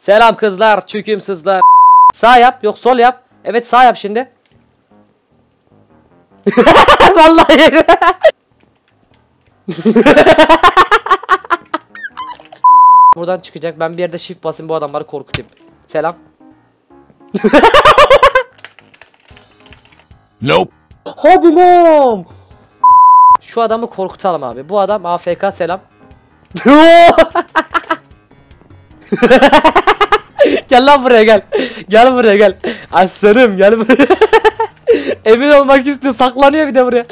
Selam kızlar, çükümsüzler. Sağ yap, yok sol yap. Evet sağ yap şimdi. Vallahi. Buradan çıkacak. Ben bir yerde shift basayım, bu adamları korkutayım. Selam. Nope. Hadi lan. Şu adamı korkutalım abi. Bu adam AFK, selam. Gel lan buraya gel. Gel buraya gel. Aslanım gel buraya. Emin olmak istiyor, saklanıyor bir de buraya.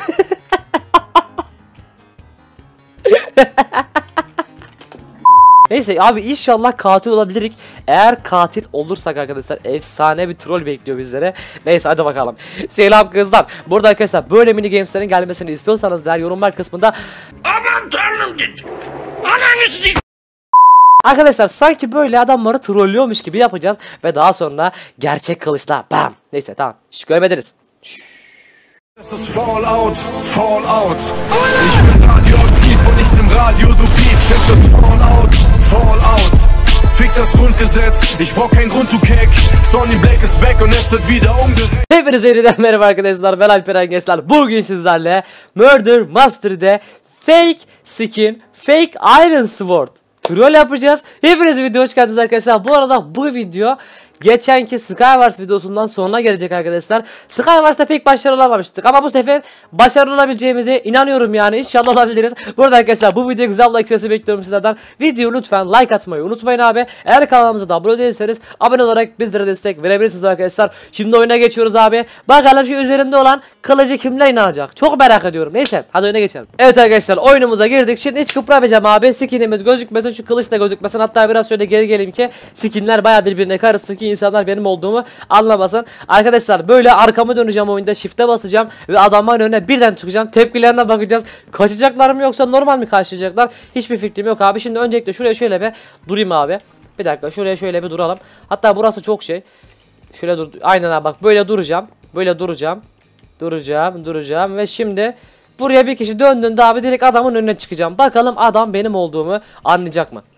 Neyse abi, inşallah katil olabilirik. Eğer katil olursak arkadaşlar efsane bir troll bekliyor bizlere. Neyse hadi bakalım. Selam kızlar. Burada arkadaşlar böyle mini gameslerin gelmesini istiyorsanız da yorumlar kısmında Aman tanrım git. Ananı s***. arkadaşlar sanki böyle adamları trollüyormuş gibi yapacağız ve daha sonra gerçek kılıçla bam. Neyse tamam. Şş, görmediniz. Das ist Fallout, Fallout. Ich bin radioaktiv und nicht im Radio, du Peach. Es ist Fallout, Fallout. Fick das Grundgesetz, ich brauch keinen Grund, du Keck. Sonny Black ist back und es wird wieder umgerecht. Hepinize yeniden merhaba arkadaşlar, ben Alperen Gesler. Bugün sizlerle Murder Mystery'de fake skin, fake iron sword troll yapacağız. Hepiniz video hoş geldiniz arkadaşlar. Bu arada bu video geçenki Skywars videosundan sonra gelecek arkadaşlar. Skywars'ta pek başarılı olamamıştık ama bu sefer başarılı olabileceğimize inanıyorum yani. İnşallah olabiliriz. Burada arkadaşlar bu videoya güzel like sesi bekliyorum sizlerden. Videoyu lütfen like atmayı unutmayın abi. Eğer kanalımıza da abone değilseniz abone olarak bizlere destek verebilirsiniz arkadaşlar. Şimdi oyuna geçiyoruz abi. Bakalım şu üzerimde olan kılıcı kimler inanacak? Çok merak ediyorum. Neyse hadi oyuna geçelim. Evet arkadaşlar oyunumuza girdik. Şimdi hiç kıpırmayacağım abi. Skinimiz gözükmesin, şu kılıç da gözükmesin. Hatta biraz şöyle geri geleyim ki skinler baya birbirine karışsın ki insanlar benim olduğumu anlamasın. Arkadaşlar böyle arkamı döneceğim oyunda, shift'e basacağım ve adamların önüne birden çıkacağım. Tepkilerine bakacağız. Kaçacaklar mı yoksa normal mi karşılayacaklar? Hiçbir fikrim yok abi. Şimdi öncelikle şuraya şöyle bir durayım abi. Bir dakika şuraya şöyle bir duralım. Hatta burası çok şey. Şöyle dur. Aynen abi bak böyle duracağım. Böyle duracağım. Duracağım ve şimdi buraya bir kişi döndüğünde abi direkt adamın önüne çıkacağım. Bakalım adam benim olduğumu anlayacak mı?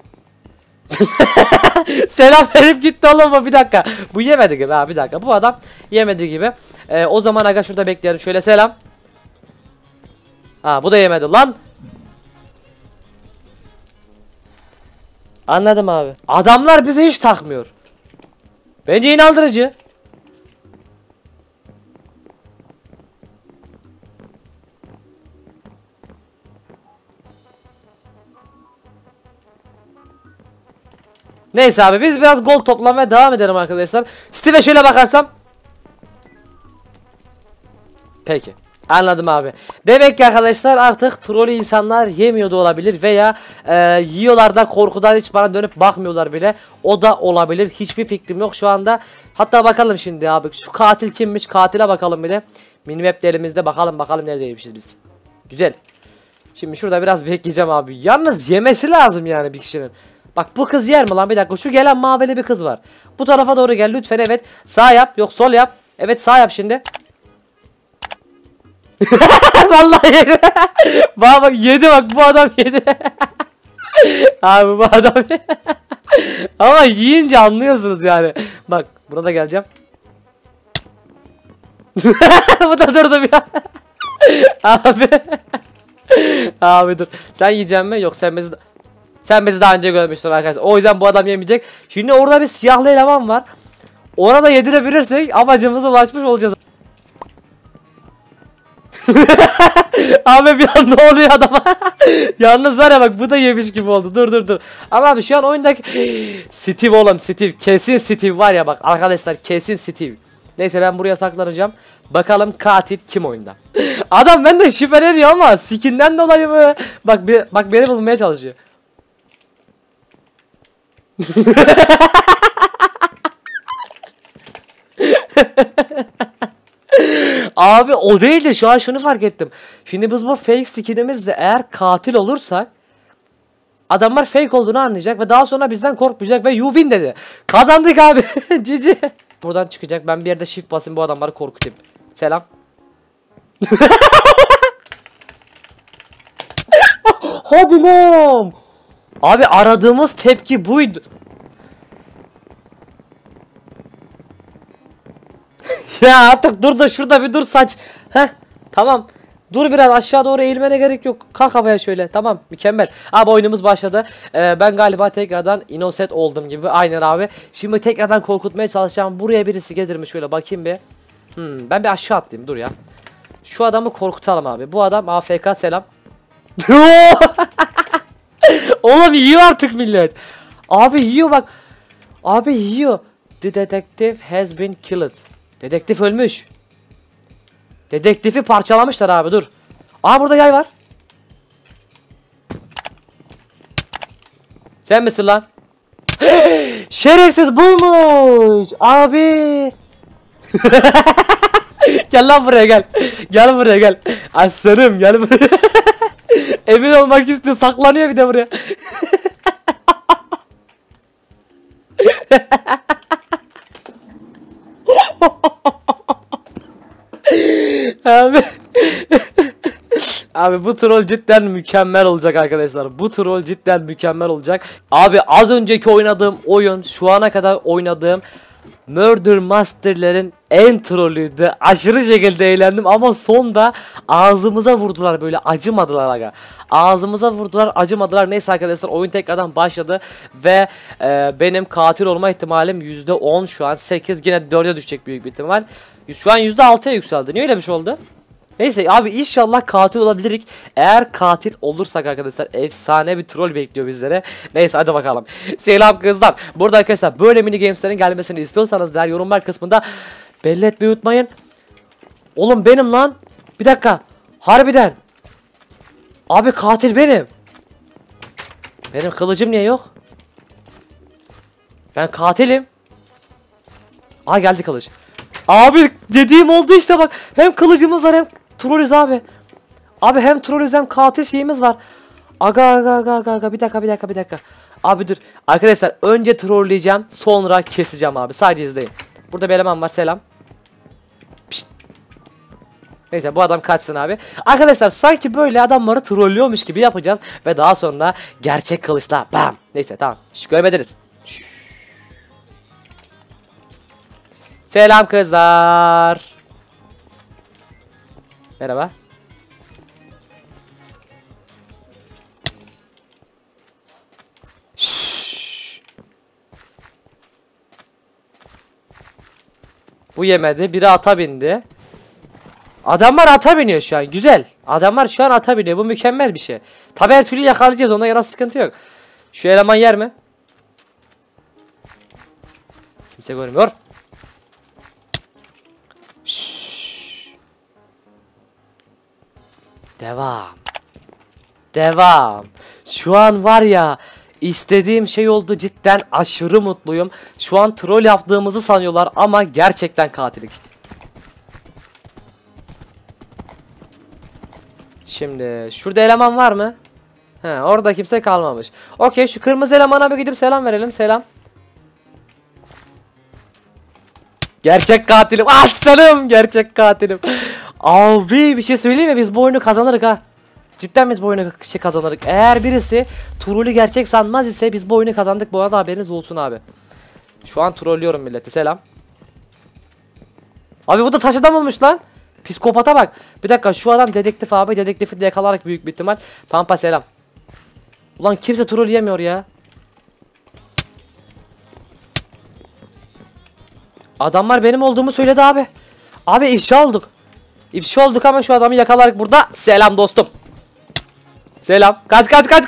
Selam verip gitti oğlum, bir dakika. Bu yemedi gibi ha, bir dakika. Bu adam yemedi gibi. O zaman aga şurada bekleyelim. Şöyle selam. Ha bu da yemedi lan. Anladım abi. Adamlar bizi hiç takmıyor. Bence inandırıcı. Neyse abi biz biraz gol toplamaya devam edelim arkadaşlar. Steve'e şöyle bakarsam. Peki. Anladım abi. Demek ki arkadaşlar artık trollü insanlar yemiyor da olabilir veya yiyorlar da korkudan hiç bana dönüp bakmıyorlar bile. O da olabilir. Hiçbir fikrim yok şu anda. Hatta bakalım şimdi abi. Şu katil kimmiş? Katile bakalım bir de. Minimap elimizde, bakalım neredeymişiz biz. Güzel. Şimdi şurada biraz bekleyeceğim abi. Yalnız yemesi lazım yani bir kişinin. Bak bu kız yer mi lan, bir dakika, şu gelen mavili bir kız var. Bu tarafa doğru gel lütfen, evet. Sağ yap, yok sol yap. Evet sağ yap şimdi. Vallahi yedi. Bak yedi, bak bu adam yedi. Abi bu adam ama yiyince anlıyorsunuz yani. Bak burada geleceğim. Bu da durdu bir an. Abi. Abi dur. Sen yiyeceksin mi? Yok sen bizi daha önce görmüştün arkadaşlar. O yüzden bu adam yemeyecek. Şimdi orada bir siyahlı eleman var. Ona da yedirebilirsek amacımıza ulaşmış olacağız. Abi bir an ne oluyor adama? Yalnız var ya bak, bu da yemiş gibi oldu. Dur. Ama abi şu an oyundaki Steve oğlum, Steve. Kesin Steve var ya bak arkadaşlar, kesin Steve. Neyse ben buraya saklanacağım. Bakalım katil kim oyunda? Adam benden şüpheleniyor ama skinden dolayı mı? Bak beni bulmaya çalışıyor. Abi o değil de şu an şunu fark ettim. Şimdi biz bu fake skinimizle eğer katil olursak adamlar fake olduğunu anlayacak ve daha sonra bizden korkmayacak ve you win dedi. Kazandık abi. Cici. Buradan çıkacak. Ben bir yerde shift basayım, bu adamları korkutayım. Selam. Hadi lan. Abi aradığımız tepki buydu. Ya artık dur da şurada bir dur saç. Heh tamam. Dur biraz aşağı doğru eğilmene gerek yok. Kalk havaya şöyle. Tamam mükemmel. Abi oyunumuz başladı. Ben galiba tekrardan innocent oldum gibi. Aynen abi. Şimdi tekrardan korkutmaya çalışacağım. Buraya birisi gelir mi şöyle bakayım bir. Ben bir aşağı atlayayım dur ya. Şu adamı korkutalım abi. Bu adam AFK selam. Oğlum yiyor artık millet. Abi yiyor bak. Abi yiyor. The detective has been killed. Dedektif ölmüş. Dedektifi parçalamışlar abi dur. Aa burada yay var. Sen misin lan? Şerefsiz bulmuş. Abi. Gel lan buraya gel. Gel buraya gel. Aslanım gel buraya. Emin olmak istiyor saklanıyor bir de buraya. Abi. Abi bu troll cidden mükemmel olacak arkadaşlar. Bu troll cidden mükemmel olacak. Abi az önceki oynadığım oyun şu ana kadar oynadığım Murder Master'lerin en trollüydü. Aşırı şekilde eğlendim ama sonda ağzımıza vurdular böyle acımadılar aga. Ağzımıza vurdular acımadılar. Neyse arkadaşlar oyun tekrardan başladı ve benim katil olma ihtimalim %10 şu an 8 yine 4'e düşecek büyük bir ihtimal. Şu an %6'ya yükseldi. Niye öyle bir şey oldu? Neyse abi inşallah katil olabilirik. Eğer katil olursak arkadaşlar efsane bir troll bekliyor bizlere. Neyse hadi bakalım. Selam kızlar. Burada arkadaşlar böyle mini gameslerin gelmesini istiyorsanız der yorumlar kısmında belli etmeyi unutmayın. Oğlum benim lan. Bir dakika. Harbiden. Abi katil benim. Benim kılıcım niye yok? Ben katilim. Aa geldi kılıç. Abi dediğim oldu işte bak. Hem kılıcımız var hem trollüz abi. Abi hem trollüz hem katil şeyimiz var. Aga bir dakika. Abi dur. Arkadaşlar önce trolleyeceğim sonra keseceğim abi. Sadece izleyin. Burada bir eleman var selam. Pişt. Neyse bu adam kaçsın abi. Arkadaşlar sanki böyle adamları trollüyormuş gibi yapacağız. Ve daha sonra gerçek kılıçla bam. Neyse tamam. Şş, görmediniz. Şş. Selam kızlar. Merhaba. Şşş. Bu yemedi. Biri ata bindi. Adamlar ata biniyor şu an. Güzel. Adamlar şu an ata biniyor. Bu mükemmel bir şey. Tabi her türlü yakalayacağız. Onda yana sıkıntı yok. Şu eleman yer mi? Kimse görmüyor. Şşş. Devam. Şu an var ya istediğim şey oldu cidden aşırı mutluyum. Şu an troll yaptığımızı sanıyorlar ama gerçekten katilik. Şimdi şurada eleman var mı? He orada kimse kalmamış. Okey şu kırmızı elemana bir gidip selam verelim selam. Gerçek katilim. Aslanım gerçek katilim. Abi bir şey söyleyeyim mi? Biz bu oyunu kazanırız ha. Cidden biz bu oyunu kazanırız. Eğer birisi trollü gerçek sanmaz ise biz bu oyunu kazandık. Bu arada haberiniz olsun abi. Şu an trollüyorum milleti. Selam. Abi bu da taş adam olmuş lan. Psikopata bak. Bir dakika şu adam dedektif abi. Dedektifi de yakalarak büyük bir ihtimal. Pampa selam. Ulan kimse troll yemiyor ya. Adamlar benim olduğumu söyledi abi. Abi ifşa olduk. İfşa olduk ama şu adamı yakalarak burada. Selam dostum. Selam. Kaç.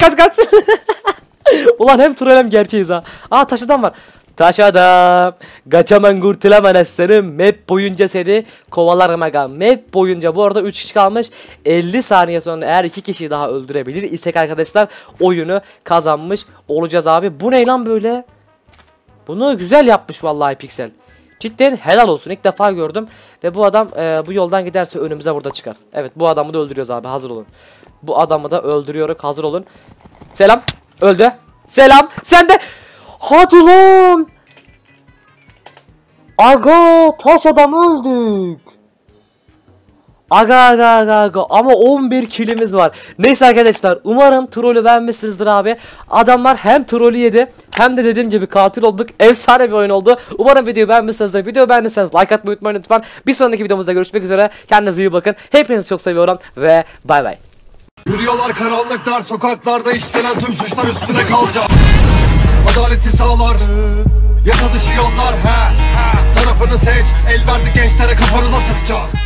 Ulan hem troll hem gerçeğiz ha. Aa taş adam var. Taş adam. Kaçaman kurtulaman aslanım. Map boyunca seni kovalarım aga. Map boyunca bu arada 3 kişi kalmış. 50 saniye sonra eğer 2 kişi daha öldürebilir istek arkadaşlar oyunu kazanmış olacağız abi. Bu ne lan böyle? Bunu güzel yapmış vallahi Pixel. Cidden helal olsun ilk defa gördüm. Ve bu adam bu yoldan giderse önümüze burada çıkar. Evet bu adamı da öldürüyoruz abi hazır olun. Bu adamı da öldürüyoruz hazır olun. Selam öldü. Selam sen de. Hadi lan. Aga taş adam öldük. Aga ama 11 kilimiz var. Neyse arkadaşlar, umarım trolü beğenmişsinizdir abi. Adamlar hem trolü yedi hem de dediğim gibi katil olduk. Efsane bir oyun oldu. Umarım videoyu beğenmişsinizdir. Videoyu beğendiyseniz like atmayı unutmayın lütfen. Bir sonraki videomuzda görüşmek üzere. Kendinize iyi bakın. Hepinizi çok seviyorum ve bay bay. Yürüyorlar karanlık dar sokaklarda, işlenen tüm suçlar üstüne kalacak. Adaleti sağlar, yasa dışı yollar. Tarafını seç, el verdi gençlere, kafanıza sıkacak.